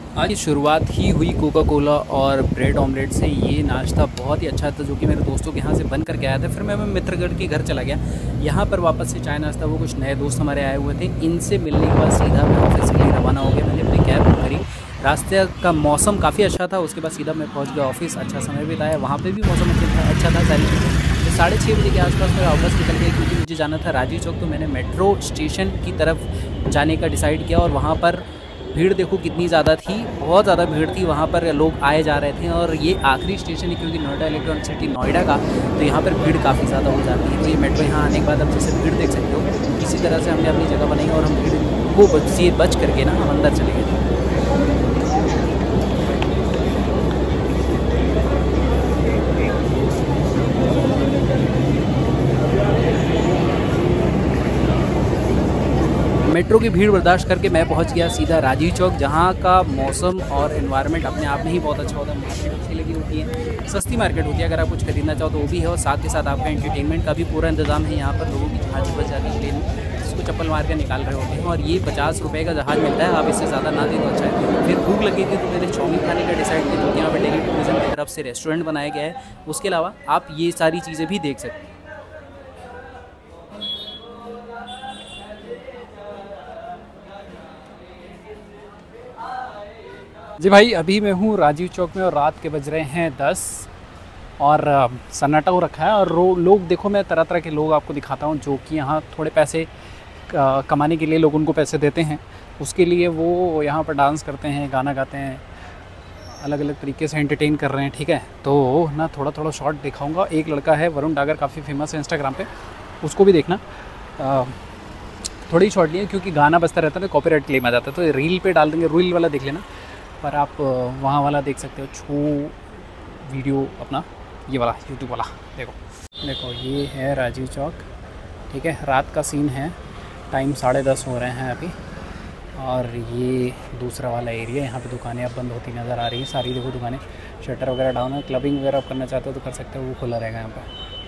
आज की शुरुआत ही हुई कोका कोला और ब्रेड ऑमलेट से। ये नाश्ता बहुत ही अच्छा था जो कि मेरे दोस्तों के यहाँ से बन करके आया था। फिर मैं मित्रगढ़ के घर चला गया। यहाँ पर वापस से चाय नाश्ता, वो कुछ नए दोस्त हमारे आए हुए थे, इनसे मिलने के बाद सीधा मैं ऑफिस के लिए रवाना हो गया। मैंने अपनी कैब बुक करी। रास्ते का मौसम काफ़ी अच्छा था। उसके बाद सीधा मैं पहुँच गया ऑफिस। अच्छा समय बिताया, वहाँ पर भी मौसम अच्छा था। सारी चीज़ें तो 6:30 बजे के आसपास मेरा ऑफिस निकल गया क्योंकि मुझे जाना था राजीव चौक। तो मैंने मेट्रो स्टेशन की तरफ जाने का डिसाइड किया और वहाँ पर भीड़ देखो कितनी ज़्यादा थी, बहुत ज़्यादा भीड़ थी। वहाँ पर लोग आए जा रहे थे और ये आखिरी स्टेशन है क्योंकि नोएडा इलेक्ट्रॉनिक सिटी नोएडा का, तो यहाँ पर भीड़ काफ़ी ज़्यादा हो जाती है। तो ये मेट्रो यहाँ आने के बाद अब जैसे भीड़ देख सकते हो, इसी तरह से हमने अपनी जगह बनाई और हम भीड़ को बच करके ना हम अंदर चले गए। मेट्रो की भीड़ बर्दाश्त करके मैं पहुंच गया सीधा राजीव चौक, जहां का मौसम और एनवायरनमेंट अपने आप में ही बहुत अच्छा होता है। मार्केट अच्छी लगी होती है, सस्ती मार्केट होती है। अगर आप कुछ खरीदना चाहो तो वो भी है और साथ के साथ आपका एंटरटेनमेंट का भी पूरा इंतजाम है। यहाँ पर लोगों की जहाज़ बच जाती है, प्लेन जिसको चप्पल मार के निकाल रहे होते हैं। और ये 50 रुपये का जहाज़ मिलता है, आप इससे ज़्यादा ना दें तो अच्छा है। फिर भूख लगी थी तो मैंने चाउमीन खाने का डिसाइड किया, जो कि यहाँ पर डेली टूरिज्म की तरफ से रेस्टोरेंट बनाया गया है। उसके अलावा आप ये सारी चीज़ें भी देख सकते हैं। जी भाई, अभी मैं हूँ राजीव चौक में और रात के बज रहे हैं 10 और सन्नाटा हो रखा है। और लोग देखो, मैं तरह तरह के लोग आपको दिखाता हूँ जो कि यहाँ थोड़े पैसे कमाने के लिए लोग उनको पैसे देते हैं। उसके लिए वो यहाँ पर डांस करते हैं, गाना गाते हैं, अलग अलग तरीके से एंटरटेन कर रहे हैं। ठीक है, तो ना थोड़ा थोड़ा शॉर्ट दिखाऊँगा। एक लड़का है वरुण डागर, काफ़ी फेमस है इंस्टाग्राम पर, उसको भी देखना। थोड़ी शॉर्ट लिए क्योंकि गाना बजता रहता है तो कॉपीराइट क्लेम आ जाता है, तो रील पे डाल देंगे। रील वाला देख लेना, पर आप वहाँ वाला देख सकते हो, छू वीडियो अपना, ये वाला यूट्यूब वाला। देखो ये है राजीव चौक। ठीक है, रात का सीन है, टाइम 10:30 हो रहे हैं अभी। और ये दूसरा वाला एरिया, यहाँ पे दुकानें अब बंद होती नज़र आ रही है सारी। देखो दुकानें, शटर वगैरह डाउन है। क्लबिंग वगैरह आप करना चाहते हो तो कर सकते हो, वो खुला रहेगा यहाँ पर।